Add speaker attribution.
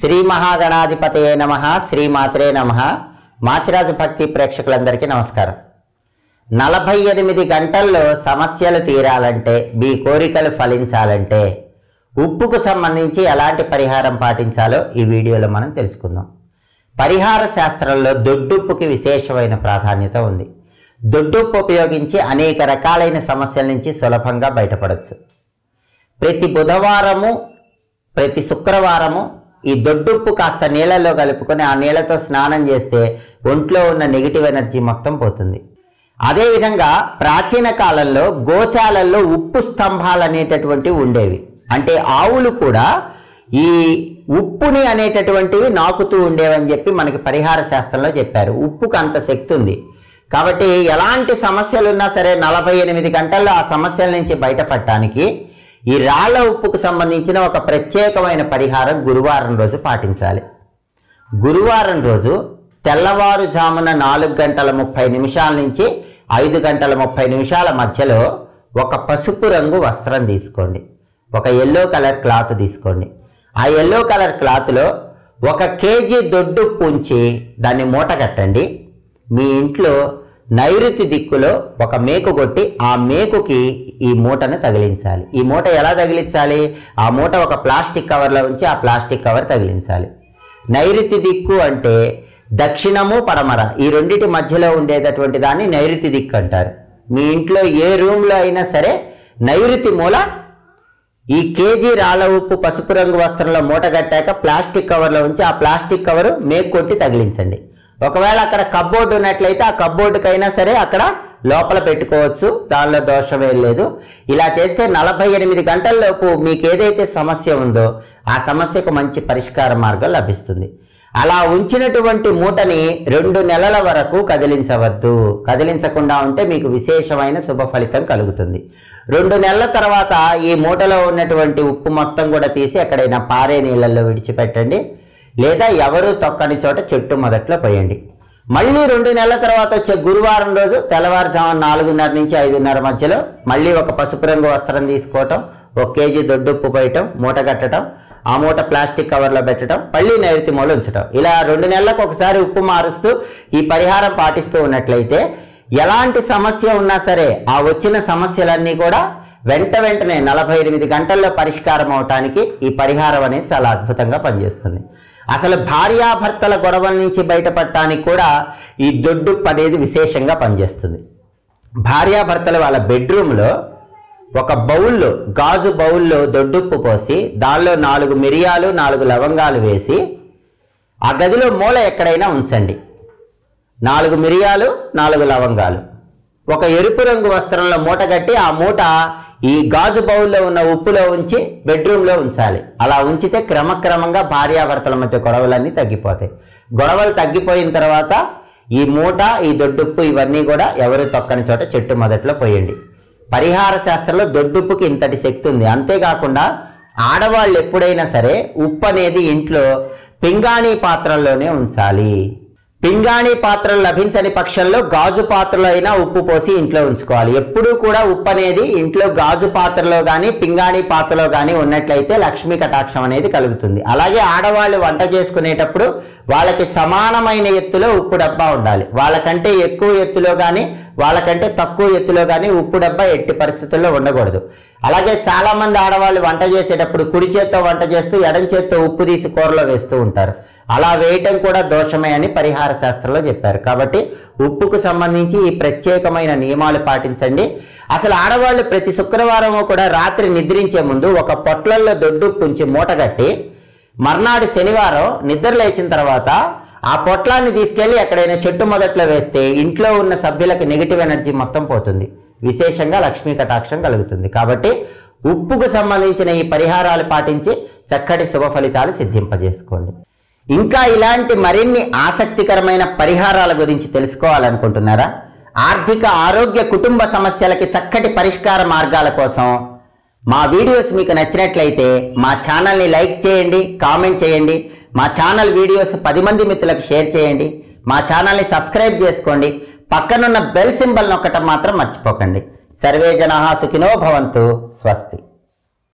Speaker 1: శ్రీ మహాగణాధిపతయే నమః, శ్రీమాత్రే నమః. మాచిరాజు భక్తి ప్రేక్షకులందరికీ నమస్కారం. 48 గంటల్లో సమస్యలు తీరాలంటే, మీ కోరికలు ఫలించాలంటే ఉప్పుకు సంబంధించి ఎలాంటి పరిహారం పాటించాలో ఈ వీడియోలో మనం తెలుసుకుందాం. పరిహార శాస్త్రంలో దొడ్డుప్పుకి విశేషమైన ప్రాధాన్యత ఉంది. దొడ్డుప్పు ఉపయోగించి అనేక రకాలైన సమస్యల నుంచి సులభంగా బయటపడవచ్చు. ప్రతి బుధవారము, ప్రతి శుక్రవారము ఈ దొడ్డుప్పు కాస్త నీళ్ళల్లో కలుపుకొని ఆ నీళ్ళతో స్నానం చేస్తే ఒంట్లో ఉన్న నెగిటివ్ ఎనర్జీ మొత్తం పోతుంది. అదేవిధంగా ప్రాచీన కాలంలో గోశాలల్లో ఉప్పు స్తంభాలు అనేటటువంటివి ఉండేవి. అంటే ఆవులు కూడా ఈ ఉప్పుని అనేటటువంటివి నాకుతూ ఉండేవని చెప్పి మనకి పరిహార శాస్త్రంలో చెప్పారు. ఉప్పుకు అంత శక్తి ఉంది కాబట్టి ఎలాంటి సమస్యలు ఉన్నా సరే 48 గంటల్లో ఆ సమస్యల నుంచి బయటపడటానికి ఈ రాళ్ల ఉప్పుకు సంబంధించిన ఒక ప్రత్యేకమైన పరిహారం గురువారం రోజు పాటించాలి. గురువారం రోజు తెల్లవారుజామున 4:30 నుంచి 5:30 మధ్యలో ఒక పసుపు రంగు వస్త్రం తీసుకోండి. ఒక ఎల్లో కలర్ క్లాత్ తీసుకోండి. ఆ ఎల్లో కలర్ క్లాత్లో 1 కేజీ దొడ్డుప్పు ఉంచి దాన్ని మూట కట్టండి. మీ ఇంట్లో నైరుతి దిక్కులో ఒక మేకు కొట్టి ఆ మేకుకి ఈ మూటను తగిలించాలి. ఈ మూట ఎలా తగిలించాలి? ఆ మూట ఒక ప్లాస్టిక్ కవర్లో ఉంచి ఆ ప్లాస్టిక్ కవర్ తగిలించాలి. నైరుతి దిక్కు అంటే దక్షిణము పడమర ఈ రెండిటి మధ్యలో ఉండేటటువంటి దాన్ని నైరుతి దిక్కు అంటారు. మీ ఇంట్లో ఏ రూమ్లో అయినా సరే నైరుతి మూల ఈ కేజీ రాళ్ళ ఉప్పు పసుపు రంగు వస్త్రంలో మూట కట్టాక ప్లాస్టిక్ కవర్లో ఉంచి ఆ ప్లాస్టిక్ కవరు మేకు కొట్టి తగిలించండి. ఒకవేళ అక్కడ కబ్బోర్డు ఉన్నట్లయితే ఆ కబ్బోర్డుకైనా సరే అక్కడ లోపల పెట్టుకోవచ్చు, దానిలో దోషమే లేదు. ఇలా చేస్తే 48 గంటల్లోపు మీకు ఏదైతే సమస్య ఉందో ఆ సమస్యకు మంచి పరిష్కార మార్గం లభిస్తుంది. అలా ఉంచినటువంటి మూటని 2 నెలల వరకు కదిలించవద్దు. కదిలించకుండా ఉంటే మీకు విశేషమైన శుభ ఫలితం కలుగుతుంది. 2 నెలల తర్వాత ఈ మూటలో ఉన్నటువంటి ఉప్పు మొత్తం కూడా తీసి ఎక్కడైనా పారే నీళ్ళల్లో విడిచిపెట్టండి, లేదా ఎవరు తొక్కని చోట చెట్టు మొదట్లో పోయండి. మళ్ళీ 2 నెలల తర్వాత వచ్చే గురువారం రోజు తెల్లవారుజామున 4:30 నుంచి 5:30 మధ్యలో మళ్ళీ ఒక పసుపు రంగు వస్త్రం తీసుకోవటం, 1 కేజీ దొడ్డుప్పు పోయటం, మూట కట్టడం, ఆ మూట ప్లాస్టిక్ కవర్లో పెట్టడం, మళ్ళీ నైరుతి మూల ఉంచడం. ఇలా 2 నెలలకు ఒకసారి ఉప్పు మారుస్తూ ఈ పరిహారం పాటిస్తూ ఉన్నట్లయితే ఎలాంటి సమస్య ఉన్నా సరే ఆ వచ్చిన సమస్యలన్నీ కూడా వెంటనే 48 గంటల్లో పరిష్కారం అవటానికి ఈ పరిహారం అనేది చాలా అద్భుతంగా పనిచేస్తుంది. అసలు భార్యాభర్తల గొడవల నుంచి బయటపడటానికి కూడా ఈ దొడ్డుప్పు అనేది విశేషంగా పనిచేస్తుంది. భార్యాభర్తలు వాళ్ళ బెడ్రూమ్లో ఒక బౌల్లో, గాజు బౌల్లో దొడ్డుప్పు పోసి దానిలో 4 మిరియాలు 4 లవంగాలు వేసి ఆ గదిలో మూల ఎక్కడైనా ఉంచండి. 4 మిరియాలు 4 లవంగాలు ఒక ఎరుపు రంగు వస్త్రంలో మూట కట్టి ఆ మూట ఈ గాజు బౌల్లో ఉన్న ఉప్పులో ఉంచి బెడ్రూమ్లో ఉంచాలి. అలా ఉంచితే క్రమక్రమంగా భార్యాభర్తల మధ్య గొడవలన్నీ తగ్గిపోతాయి. గొడవలు తగ్గిపోయిన తర్వాత ఈ మూట, ఈ దొడ్డుప్పు ఇవన్నీ కూడా ఎవరు తొక్కని చోట చెట్టు మొదట్లో పోయండి. పరిహార శాస్త్రంలో దొడ్డుప్పుకి ఇంతటి శక్తి ఉంది. అంతేకాకుండా ఆడవాళ్ళు ఎప్పుడైనా సరే ఉప్పు అనేది ఇంట్లో పింగాణీ పాత్రల్లోనే ఉంచాలి. పింగాణీ పాత్రలు లభించని పక్షంలో గాజు పాత్రలో అయినా ఉప్పు పోసి ఇంట్లో ఉంచుకోవాలి. ఎప్పుడూ కూడా ఉప్పు అనేది ఇంట్లో గాజు పాత్రలో కానీ పింగాణీ పాత్రలో కానీ ఉన్నట్లయితే లక్ష్మీ కటాక్షం అనేది కలుగుతుంది. అలాగే ఆడవాళ్ళు వంట చేసుకునేటప్పుడు వాళ్ళకి సమానమైన ఎత్తులో ఉప్పు డబ్బా ఉండాలి. వాళ్ళకంటే ఎక్కువ ఎత్తులో కానీ వాళ్ళకంటే తక్కువ ఎత్తులో కానీ ఉప్పు డబ్బా ఎట్టి పరిస్థితుల్లో ఉండకూడదు. అలాగే చాలామంది ఆడవాళ్ళు వంట చేసేటప్పుడు కుడి చేత్తో వంట చేస్తూ ఎడం చేత్తో ఉప్పు తీసి కూరలో వేస్తూ ఉంటారు. అలా వేయటం కూడా దోషమే అని పరిహార శాస్త్రంలో చెప్పారు. కాబట్టి ఉప్పుకు సంబంధించి ఈ ప్రత్యేకమైన నియమాలు పాటించండి. అసలు ఆడవాళ్ళు ప్రతి శుక్రవారం కూడా రాత్రి నిద్రించే ముందు ఒక పొట్లల్లో దొడ్డుప్పు ఉంచి మూటగట్టి మర్నాడు శనివారం నిద్ర లేచిన తర్వాత ఆ పొట్లాన్ని తీసుకెళ్లి ఎక్కడైనా చెట్టు మొదట్లో వేస్తే ఇంట్లో ఉన్న సభ్యులకు నెగిటివ్ ఎనర్జీ మొత్తం పోతుంది. విశేషంగా లక్ష్మీ కటాక్షం కలుగుతుంది. కాబట్టి ఉప్పుకు సంబంధించిన ఈ పరిహారాలు పాటించి చక్కటి శుభ ఫలితాలు సిద్ధింపజేసుకోండి. ఇంకా ఇలాంటి మరిన్ని ఆసక్తికరమైన పరిహారాల గురించి తెలుసుకోవాలనుకుంటున్నారా? ఆర్థిక, ఆరోగ్య, కుటుంబ సమస్యలకి చక్కటి పరిష్కార మార్గాల కోసం మా వీడియోస్ మీకు నచ్చినట్లయితే మా ఛానల్ని లైక్ చేయండి, కామెంట్ చేయండి. మా ఛానల్ వీడియోస్ 10 మంది మిత్రులకు షేర్ చేయండి. మా ఛానల్ని సబ్స్క్రైబ్ చేసుకోండి. పక్కనున్న బెల్ సింబల్ నొక్కటం మాత్రం మర్చిపోకండి. సర్వే జనాః సుఖినో భవంతు. స్వస్తి.